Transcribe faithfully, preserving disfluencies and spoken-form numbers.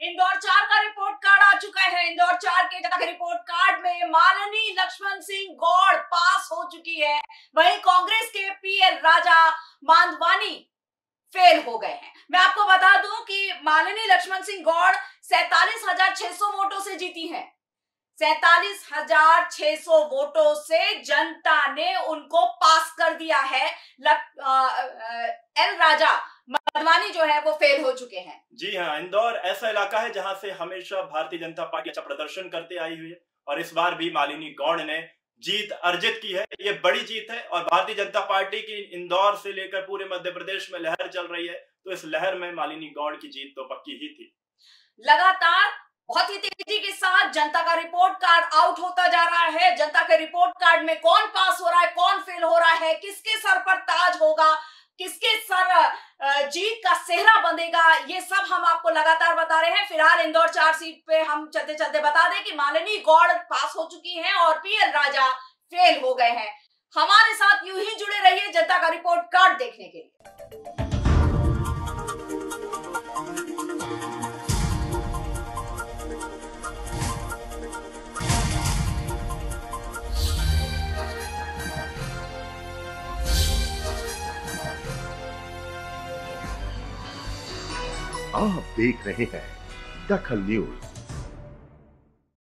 इंदौर चार का report card आ चुका है। इंदौर चार के रिपोर्ट कार्ड में माननीय लक्ष्मण सिंह गौड़ पास हो चुकी है, वहीं कांग्रेस के पीएल राजा मांधवानी फेल हो गए हैं। मैं आपको बता दूं कि माननीय लक्ष्मण सिंह गौड़ सैतालीस हजार छह सौ वोटों से जीती हैं। सैतालीस हजार छह सौ वोटों से जनता ने उनको पास कर दिया है। लक, आ, आ, एल राजा मांधवानी जो है वो फेल हो चुके हैं। जी हाँ, इंदौर ऐसा इलाका है जहां से हमेशा भारतीय जनता पार्टी अच्छा प्रदर्शन करते आई हुई है और इस बार भी मालिनी गौड़ ने जीत अर्जित की है। ये बड़ी जीत है और भारतीय जनता पार्टी की इंदौर से लेकर पूरे मध्य प्रदेश में लहर चल रही है, तो इस लहर में मालिनी गौड़ की जीत तो पक्की ही थी। लगातार बहुत ही तेजी के साथ जनता का रिपोर्ट कार्ड आउट होता जा रहा है। जनता के रिपोर्ट कार्ड में कौन पास हो रहा है, कौन फेल हो रहा है, किसके सर पर ताज होगा, किसके सर जीत का सेहरा बंधेगा, ये सब हम आपको लगातार बता रहे हैं। फिलहाल इंदौर चार सीट पे हम चलते चलते बता दें कि मालिनी गौड़ पास हो चुकी हैं और पीएल राजा फेल हो गए हैं। हमारे साथ यूं ही जुड़े रहिए जनता का रिपोर्ट कार्ड देखने के लिए। आप देख रहे हैं दखल न्यूज।